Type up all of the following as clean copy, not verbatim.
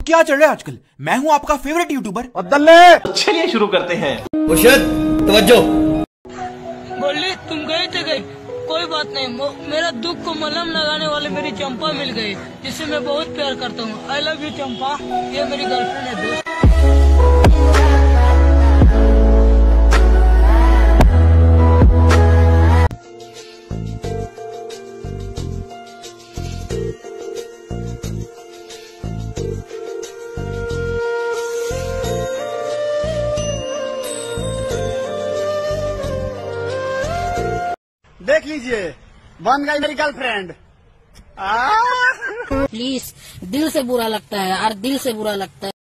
क्या चल रहा है आजकल? मैं हूं आपका फेवरेट यूट्यूबर। चलिए शुरू करते हैं। तवज्जो। बोली तुम गए थे गए, कोई बात नहीं। मेरा दुख को मलहम लगाने वाले मेरी चंपा मिल गई, जिससे मैं बहुत प्यार करता हूँ। I love you Champa. ये मेरी गर्लफ्रेंड है दोस्त। देख लीजिए, बन गई मेरी गर्लफ्रेंड। प्लीज, दिल से बुरा लगता है यार, दिल से बुरा लगता है।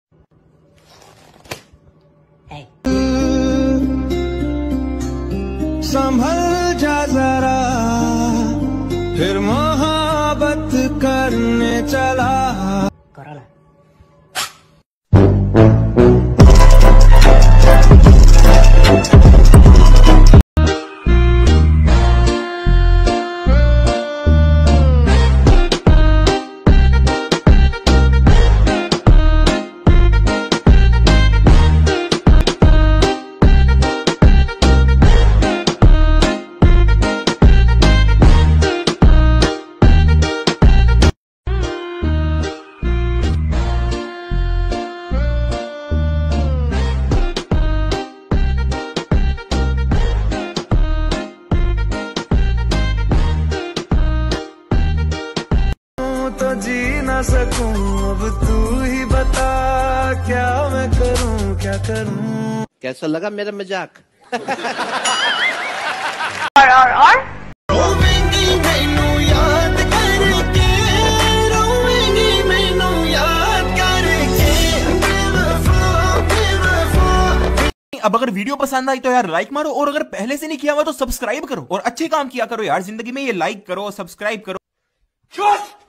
संभल जा जरा, फिर मोहब्बत करने चला। तो जी ना सकूं, अब तू ही बता क्या मैं करूं, क्या करूं। कैसा लगा मेरा मजाक? और रोवेंगी मैनू याद करके, रोवेंगी मैनू याद करके। अब अगर वीडियो पसंद आई तो यार लाइक मारो, और अगर पहले से नहीं किया हुआ तो सब्सक्राइब करो, और अच्छे काम किया करो यार जिंदगी में। ये लाइक करो, सब्सक्राइब करो।